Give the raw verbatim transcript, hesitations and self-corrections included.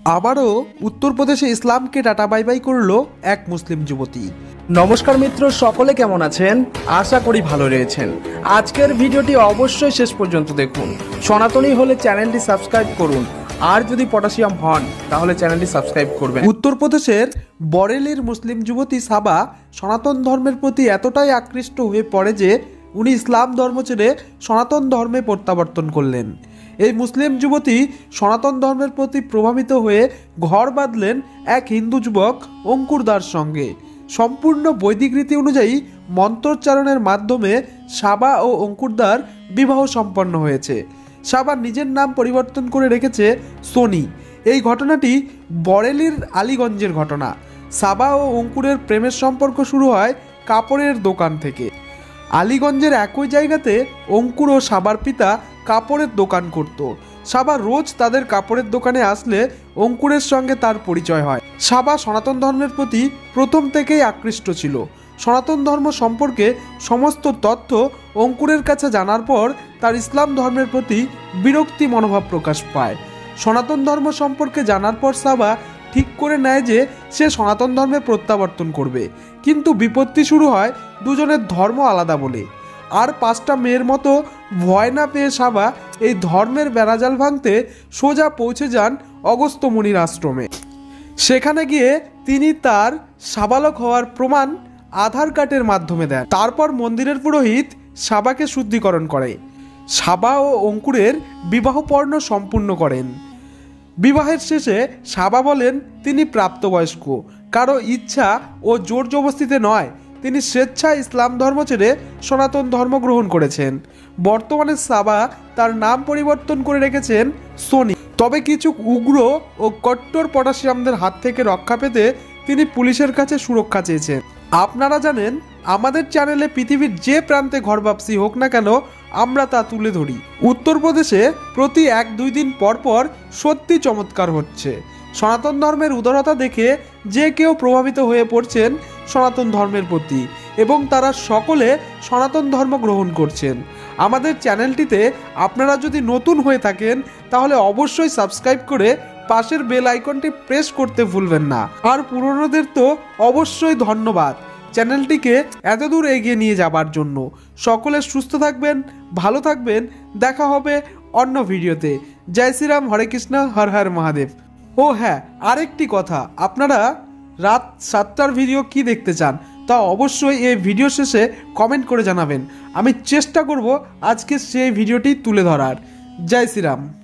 আবারও উত্তরপ্রদেশে ইসলামকে টাটা বাই বাই করলো এক মুসলিম যুবতী। নমস্কার মিত্র, সকলে কেমন আছেন? আশা করি ভালো রয়েছেন। আজকের ভিডিওটি অবশ্যই শেষ পর্যন্ত দেখুন। সনাতনী হলে চ্যানেলটি সাবস্ক্রাইব করুন, আর যদি পটাশিয়াম হন তাহলে চ্যানেলটি সাবস্ক্রাইব করবেন। উত্তরপ্রদেশের বরেলির মুসলিম যুবতী সাবা সনাতন ধর্মের প্রতি এতটাই আকৃষ্ট হয়ে পড়ে যে উনি ইসলাম ধর্ম ছেড়ে সনাতন ধর্মে প্রত্যাবর্তন করলেন। এই মুসলিম যুবতী সনাতন ধর্মের প্রতি প্রভাবিত হয়ে ঘর বাঁধলেন এক হিন্দু যুবক অঙ্কুরদার সঙ্গে। সম্পূর্ণ বৈদিক রীতি অনুযায়ী মন্ত্রোচ্চারণের মাধ্যমে সাবা ও অঙ্কুরদার বিবাহ সম্পন্ন হয়েছে। সাবা নিজের নাম পরিবর্তন করে রেখেছে সোনি। এই ঘটনাটি বরেলির আলীগঞ্জের ঘটনা। সাবা ও অঙ্কুরের প্রেমের সম্পর্ক শুরু হয় কাপড়ের দোকান থেকে। আলীগঞ্জের একই জায়গাতে অঙ্কুর ও সাবার পিতা কাপড়ের দোকান করত। সাবা রোজ তাদের কাপড়ের দোকানে আসলে অঙ্কুরের সঙ্গে তার পরিচয় হয়। সাবা সনাতন ধর্মের প্রতি প্রথম থেকেই আকৃষ্ট ছিল। সনাতন ধর্ম সম্পর্কে সমস্ত তথ্য অঙ্কুরের কাছে জানার পর তার ইসলাম ধর্মের প্রতি বিরক্তি মনোভাব প্রকাশ পায়। সনাতন ধর্ম সম্পর্কে জানার পর সাবা ঠিক করে নেয় যে সে সনাতন ধর্মে প্রত্যাবর্তন করবে, কিন্তু বিপত্তি শুরু হয় দুজনের ধর্ম আলাদা বলে। আর পাঁচটা মেয়ের মতো ভয় না পেয়ে সাবা এই ধর্মের বেড়াজাল ভাঙতে সোজা পৌঁছে যান অগস্ত্য মুনির আশ্রমে। সেখানে গিয়ে তিনি তার সাবালক হওয়ার প্রমাণ আধার কার্ডের মাধ্যমে দেন। তারপর মন্দিরের পুরোহিত সাবাকে শুদ্ধিকরণ করে। সাবা ও অঙ্কুরের বিবাহপর্ণ সম্পূর্ণ করেন। বিবাহের শেষে সাবা বলেন তিনি প্রাপ্তবয়স্ক, কারো ইচ্ছা ও জোর জবস্তিতে নয়, তিনি স্বেচ্ছায় ইসলাম ধর্ম ছেড়ে সনাতন ধর্ম গ্রহণ করেছেন। বর্তমানে সাবা তার নাম পরিবর্তন করে রেখেছেন সোনি। তবে কিছু উগ্র ও কট্টর পটাশিয়ামদের হাত থেকে রক্ষা পেতে তিনি পুলিশের কাছে সুরক্ষা চেয়েছেন। আপনারা জানেন, আমাদের চ্যানেলে পৃথিবীর যে প্রান্তে ঘরবাপসি হোক না কেন আমরা তা তুলে ধরি। উত্তরপ্রদেশে প্রতি এক দুই দিন পর পর সত্যি চমৎকার হচ্ছে। সনাতন ধর্মের উদারতা দেখে যে কেউ প্রভাবিত হয়ে পড়ছেন সনাতন ধর্মের প্রতি, এবং তারা সকলে সনাতন ধর্ম গ্রহণ করছেন। আমাদের চ্যানেলটিতে আপনারা যদি নতুন হয়ে থাকেন তাহলে অবশ্যই সাবস্ক্রাইব করে পাশের বেল আইকনটি প্রেস করতে ভুলবেন না। আর পুরনোদের তো অবশ্যই ধন্যবাদ চ্যানেলটিকে এত দূর এগিয়ে নিয়ে যাবার জন্য। সকলে সুস্থ থাকবেন, ভালো থাকবেন। দেখা হবে অন্য ভিডিওতে। জয় শ্রীরাম, হরে কৃষ্ণ, হর হর মহাদেব। ও হ্যাঁ, আরেকটি কথা, আপনারা রাত সাতটার ভিডিও কি দেখতে চান তা অবশ্যই এই ভিডিও শেষে কমেন্ট করে জানাবেন। আমি চেষ্টা করব আজকে সেই ভিডিওটি তুলে ধরার। জয় শ্রীরাম।